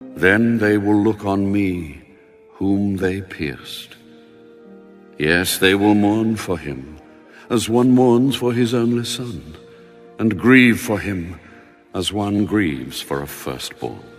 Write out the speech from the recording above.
Then they will look on me, whom they pierced. Yes, they will mourn for him, as one mourns for his only son, and grieve for him as one grieves for a firstborn.